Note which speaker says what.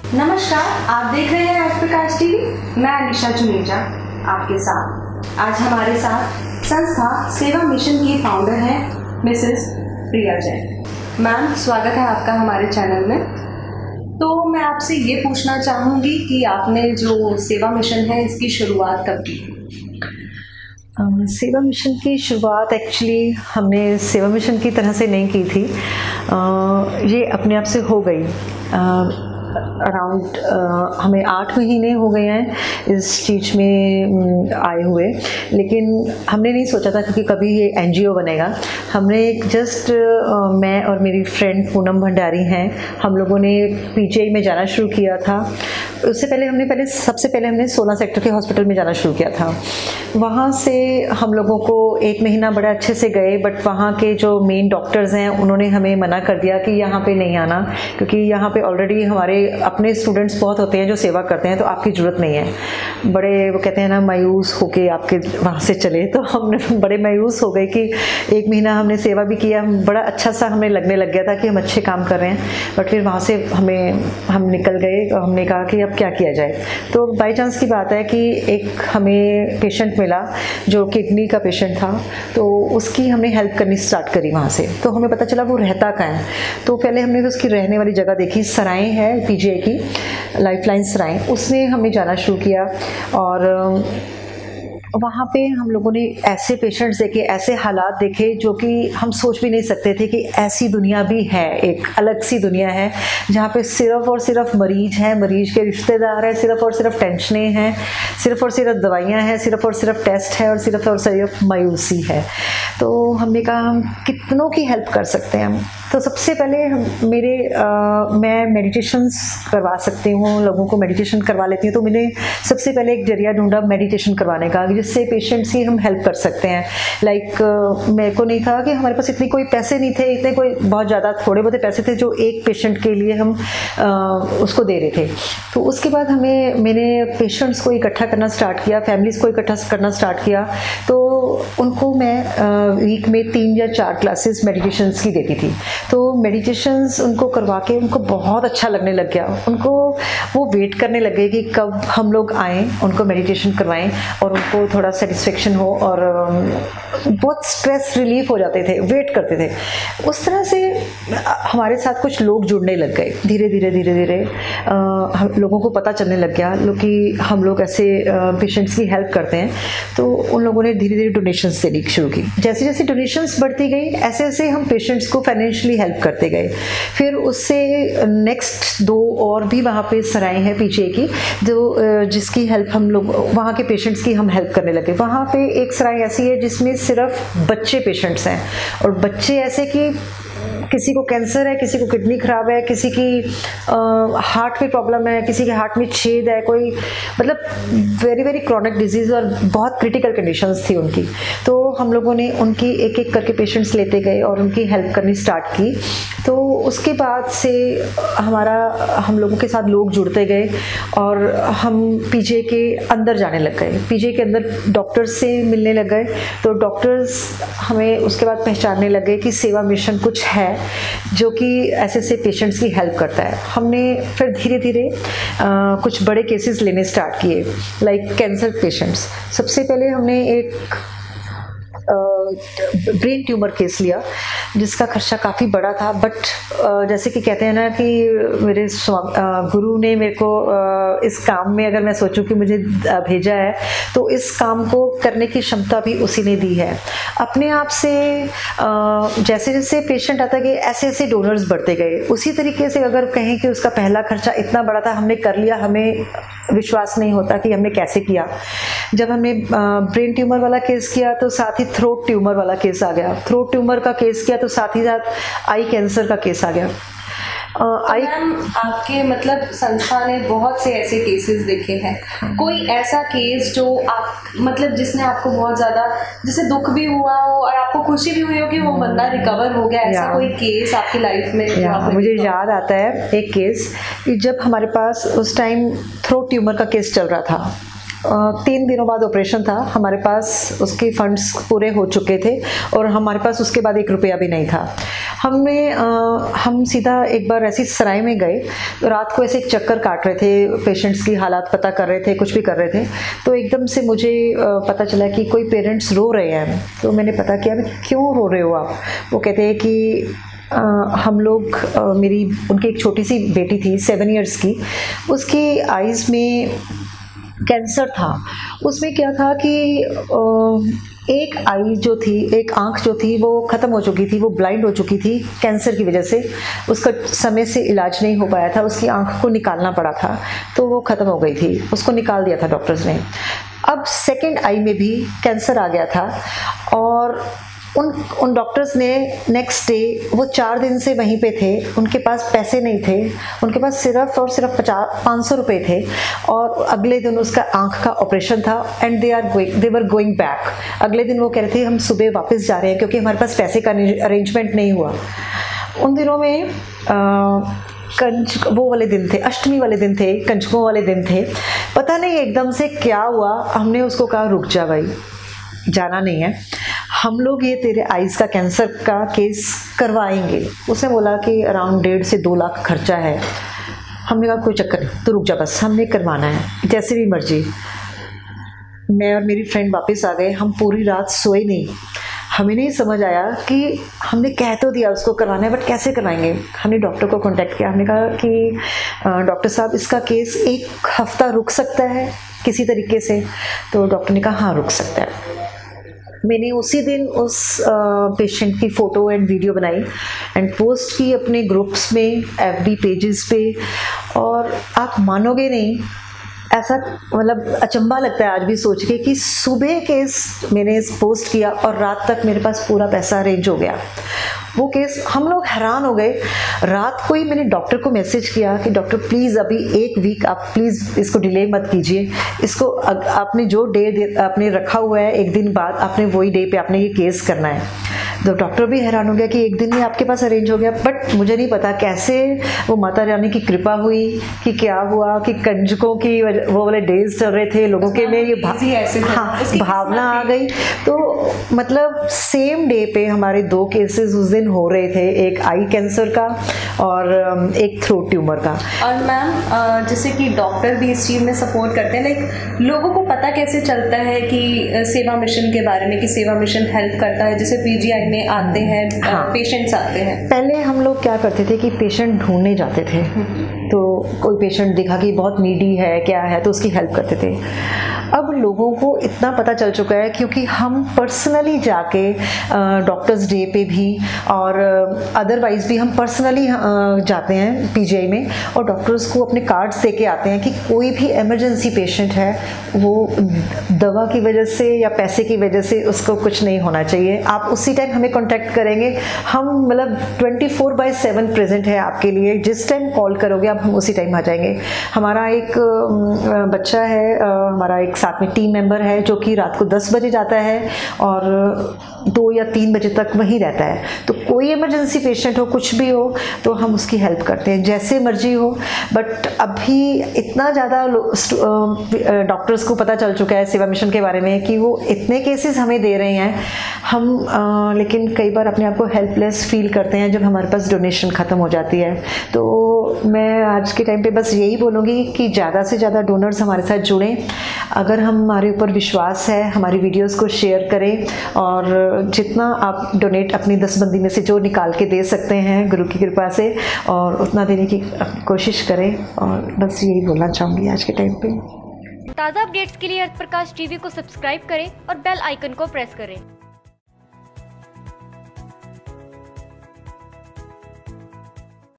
Speaker 1: नमस्कार, आप देख रहे हैं आज प्रकाश टीवी। मैं अनिशा चुनेजा आपके साथ। आज हमारे साथ संस्था सेवा मिशन की फाउंडर हैं मिसेस प्रिया जैन। मैम, स्वागत है आपका हमारे चैनल में। तो मैं आपसे ये पूछना चाहूँगी कि आपने जो सेवा मिशन है इसकी शुरुआत कब की?
Speaker 2: सेवा मिशन की शुरुआत एक्चुअली हमने सेवा मिशन की तरह से नहीं की थी। ये अपने आप से हो गई। अराउंड हमें 8 महीने हो गए हैं इस चीज़ में आए हुए, लेकिन हमने नहीं सोचा था कि कभी ये NGO बनेगा। हमने जस्ट मैं और मेरी फ्रेंड पूनम भंडारी हैं, हम लोगों ने PGI में जाना शुरू किया था। उससे पहले सबसे पहले हमने 16 सेक्टर के हॉस्पिटल में जाना शुरू किया था। वहाँ से हम लोगों को 1 महीना बड़ा अच्छे से गए, बट वहाँ के जो मेन डॉक्टर्स हैं उन्होंने हमें मना कर दिया कि यहाँ पे नहीं आना, क्योंकि यहाँ पे ऑलरेडी हमारे अपने स्टूडेंट्स बहुत होते हैं जो सेवा करते हैं, तो आपकी ज़रूरत नहीं है। बड़े वो कहते हैं ना, मायूस होके आपके वहाँ से चले। तो हमने बड़े मायूस हो गए कि 1 महीना हमने सेवा भी किया, बड़ा अच्छा सा हमें लगने लग गया था कि हम अच्छे काम कर रहे हैं, बट फिर वहाँ से हम निकल गए और हमने कहा कि अब क्या किया जाए। तो बाई चांस की बात है कि एक हमें पेशेंट मिला जो किडनी का पेशेंट था, तो उसकी हमने हेल्प करनी स्टार्ट करी वहाँ से। तो हमें पता चला वो रहता कहाँ है। तो पहले हमने उसकी रहने वाली जगह देखी, सराय है PGI की, लाइफलाइन सराय, उसमें हमने जाना शुरू किया। और वहाँ पे हम लोगों ने ऐसे पेशेंट्स देखे, ऐसे हालात देखे जो कि हम सोच भी नहीं सकते थे कि ऐसी दुनिया भी है, एक अलग सी दुनिया है जहाँ पे सिर्फ और सिर्फ मरीज हैं, मरीज के रिश्तेदार हैं, सिर्फ और सिर्फ टेंशनें हैं, सिर्फ और सिर्फ दवाइयाँ हैं, सिर्फ और सिर्फ टेस्ट है और सिर्फ मायूसी है। तो हमने कहा हम कितनों की हेल्प कर सकते हैं। तो सबसे पहले मैं मेडिटेशंस करवा सकती हूँ, लोगों को मेडिटेशन करवा लेती हूँ। तो मैंने सबसे पहले एक जरिया ढूंढा मेडिटेशन करवाने का, जिससे पेशेंट्स की हम हेल्प कर सकते हैं। मेरे को नहीं था कि हमारे पास इतने कोई पैसे नहीं थे, इतने कोई बहुत ज़्यादा थोड़े बहुत पैसे थे जो एक पेशेंट के लिए हम उसको दे रहे थे। तो उसके बाद मैंने पेशेंट्स को इकट्ठा करना स्टार्ट किया, फैमिलीज़ को इकट्ठा करना स्टार्ट किया। तो उनको मैं वीक में 3 या 4 क्लासेस मेडिटेशंस की देती थी। तो मेडिटेशंस उनको करवा के उनको बहुत अच्छा लगने लग गया। उनको वो वेट करने लगे कि कब हम लोग आएँ, उनको मेडिटेशन करवाएं और उनको थोड़ा सेटिस्फेक्शन हो, और बहुत स्ट्रेस रिलीफ हो जाते थे, वेट करते थे। उस तरह से हमारे साथ कुछ लोग जुड़ने लग गए। धीरे धीरे लोगों को पता चलने लग गया कि हम लोग ऐसे पेशेंट्स की हेल्प करते हैं। तो उन लोगों ने धीरे धीरे डोनेशंस देनी शुरू की। जैसे जैसे डोनेशंस बढ़ती गई, ऐसे ऐसे हम पेशेंट्स को फाइनेंशियली हेल्प करते गए। फिर उससे नेक्स्ट 2 और भी वहाँ पे सराय हैं PGI की, जो जिसकी हेल्प हम लोग वहाँ के पेशेंट्स की हम हेल्प करने लगे। वहाँ पे एक सराय ऐसी है जिसमें सिर्फ बच्चे पेशेंट्स हैं, और बच्चे ऐसे कि किसी को कैंसर है, किसी को किडनी खराब है, किसी की हार्ट में प्रॉब्लम है, किसी के हार्ट में छेद है, कोई मतलब वेरी वेरी क्रॉनिक डिजीज़ और बहुत क्रिटिकल कंडीशंस थी उनकी। तो हम लोगों ने उनकी एक एक करके पेशेंट्स लेते गए और उनकी हेल्प करनी स्टार्ट की। तो उसके बाद से हम लोगों के साथ लोग जुड़ते गए और हम PGI के अंदर जाने लग गए। PGI के अंदर डॉक्टर्स से मिलने लग गए। तो डॉक्टर्स हमें उसके बाद पहचानने लगे कि सेवा मिशन कुछ है जो कि ऐसे पेशेंट्स की हेल्प करता है। हमने फिर धीरे धीरे कुछ बड़े केसेस लेने स्टार्ट किए, लाइक कैंसर पेशेंट्स। सबसे पहले हमने एक ब्रेन ट्यूमर केस लिया जिसका खर्चा काफ़ी बड़ा था, बट जैसे कि कहते हैं ना कि मेरे गुरु ने मेरे को इस काम में, अगर मैं सोचूं कि मुझे भेजा है, तो इस काम को करने की क्षमता भी उसी ने दी है। अपने आप से जैसे जैसे पेशेंट आता गया, ऐसे ऐसे डोनर्स बढ़ते गए। उसी तरीके से अगर कहें कि उसका पहला खर्चा इतना बड़ा था, हमने कर लिया, हमें विश्वास नहीं होता कि हमने कैसे किया। जब हमने ब्रेन ट्यूमर वाला केस किया तो साथ ही थ्रोट ट्यूमर वाला केस आ गया। थ्रोट ट्यूमर का केस किया तो साथ ही साथ आई कैंसर का केस आ गया।
Speaker 1: मैम, आपके मतलब संस्था ने बहुत से ऐसे केसेस देखे हैं। कोई ऐसा केस जो आप मतलब जिसने आपको बहुत ज़्यादा, जिससे दुख भी हुआ हो और आपको खुशी भी हुई हो कि वो बंदा रिकवर हो गया, ऐसा कोई केस आपकी लाइफ में?
Speaker 2: मुझे याद आता है एक केस, जब हमारे पास उस टाइम थ्रोट ट्यूमर का केस चल रहा था। 3 दिनों बाद ऑपरेशन था, हमारे पास उसके फंड्स पूरे हो चुके थे और हमारे पास उसके बाद 1 रुपया भी नहीं था। हम सीधा एक बार ऐसी सराय में गए, तो रात को ऐसे एक चक्कर काट रहे थे, पेशेंट्स की हालात पता कर रहे थे, कुछ भी कर रहे थे। तो एकदम से मुझे पता चला कि कोई पेरेंट्स रो रहे हैं। तो मैंने पता किया क्यों रो रहे हो आप। वो कहते हैं कि हम लोग उनकी एक छोटी सी बेटी थी 7 इयर्स की, उसकी आइज़ में कैंसर था। उसमें क्या था कि एक आई जो थी, एक आंख जो थी वो ख़त्म हो चुकी थी, वो ब्लाइंड हो चुकी थी कैंसर की वजह से। उसका समय से इलाज नहीं हो पाया था, उसकी आंख को निकालना पड़ा था, तो वो ख़त्म हो गई थी, उसको निकाल दिया था डॉक्टर्स ने। अब सेकंड आई में भी कैंसर आ गया था और उन डॉक्टर्स ने नेक्स्ट डे, वो 4 दिन से वहीं पे थे, उनके पास पैसे नहीं थे, उनके पास सिर्फ और सिर्फ 500 रुपये थे और अगले दिन उसका आंख का ऑपरेशन था and they were going back. अगले दिन वो कह रहे थे हम सुबह वापस जा रहे हैं क्योंकि हमारे पास पैसे का अरेंजमेंट नहीं हुआ। उन दिनों में वो वाले दिन थे, अष्टमी वाले दिन थे, कंजकों वाले दिन थे। पता नहीं एकदम से क्या हुआ, हमने उसको कहा रुक जा भाई, जाना नहीं है, हम लोग ये तेरे आइज़ का कैंसर का केस करवाएंगे। उसने बोला कि अराउंड 1.5 से 2 लाख खर्चा है। हमने कहा कोई चक्कर नहीं, तो रुक जा बस, हमने करवाना है जैसे भी मर्जी। मैं और मेरी फ्रेंड वापस आ गए, हम पूरी रात सोए नहीं। हमें नहीं समझ आया कि हमने कह तो दिया उसको करवाना है, बट कैसे करवाएंगे। हमने डॉक्टर को कांटेक्ट किया, हमने कहा कि डॉक्टर साहब इसका केस 1 हफ्ता रुक सकता है किसी तरीके से। तो डॉक्टर ने कहा हाँ रुक सकता है। मैंने उसी दिन उस पेशेंट की फ़ोटो एंड वीडियो बनाई एंड पोस्ट की अपने ग्रुप्स में, FB पेजेस पे, और आप मानोगे नहीं, ऐसा मतलब अचंभा लगता है आज भी सोच के कि सुबह केस मैंने पोस्ट किया और रात तक मेरे पास पूरा पैसा अरेंज हो गया। वो केस हम लोग हैरान हो गए। रात को ही मैंने डॉक्टर को मैसेज किया कि डॉक्टर प्लीज़ अभी 1 वीक आप प्लीज़ इसको डिले मत कीजिए, इसको आपने जो डे आपने रखा हुआ है 1 दिन बाद आपने वही डे पे आपने ये केस करना है। तो डॉक्टर भी हैरान हो गया कि 1 दिन में आपके पास अरेंज हो गया। बट मुझे नहीं पता कैसे वो माता रानी की कृपा हुई कि क्या हुआ कि कंजकों की वो वाले डेज चल रहे थे, लोगों के में ये भावना आ गई। तो मतलब सेम डे पे हमारे 2 केसेस उस दिन हो रहे थे, एक आई कैंसर का और एक थ्रोट ट्यूमर का।
Speaker 1: और मैम जैसे कि डॉक्टर भी इस चीज़ में सपोर्ट करते हैं, लाइक लोगों को पता कैसे चलता है कि सेवा मिशन के बारे में, कि सेवा मिशन हेल्प करता है, जैसे PGI में आते हैं पेशेंट्स आते हैं।
Speaker 2: पहले हम लोग क्या करते थे कि पेशेंट ढूंढने जाते थे, तो कोई पेशेंट दिखा कि बहुत नीडी है क्या है तो उसकी हेल्प करते थे। अब लोगों को इतना पता चल चुका है क्योंकि हम पर्सनली जाके डॉक्टर्स डे पे भी और अदरवाइज भी हम पर्सनली जाते हैं PGI में और डॉक्टर्स को अपने कार्ड्स दे के आते हैं कि कोई भी इमरजेंसी पेशेंट है वो दवा की वजह से या पैसे की वजह से उसको कुछ नहीं होना चाहिए, आप उसी टाइम हमें कांटेक्ट करेंगे। हम मतलब 24/7 प्रेजेंट है आपके लिए, जिस टाइम कॉल करोगे आप हम उसी टाइम आ जाएंगे। हमारा एक बच्चा है, हमारा एक साथ में टीम मेंबर है जो कि रात को 10 बजे जाता है और 2 या 3 बजे तक वहीं रहता है। तो कोई इमरजेंसी पेशेंट हो, कुछ भी हो, तो हम उसकी हेल्प करते हैं जैसे मर्जी हो। बट अभी इतना ज़्यादा डॉक्टर्स को पता चल चुका है सेवा मिशन के बारे में कि वो इतने केसेस हमें दे रहे हैं, हम लेकिन कई बार अपने आप को हेल्पलेस फील करते हैं जब हमारे पास डोनेशन ख़त्म हो जाती है। तो मैं आज के टाइम पे बस यही बोलूँगी कि ज़्यादा से ज़्यादा डोनर्स हमारे साथ जुड़ें। अगर हमारे ऊपर विश्वास है, हमारी वीडियोस को शेयर करें और जितना आप डोनेट अपनी 10 बंदी में से जो निकाल के दे सकते हैं गुरु की कृपा से, और उतना देने की कोशिश करें। और बस यही बोलना चाहूँगी आज के टाइम पे।
Speaker 3: ताज़ा अपडेट्स के लिए अर्थ प्रकाश टीवी को सब्सक्राइब करें और बेल आइकन को प्रेस करें।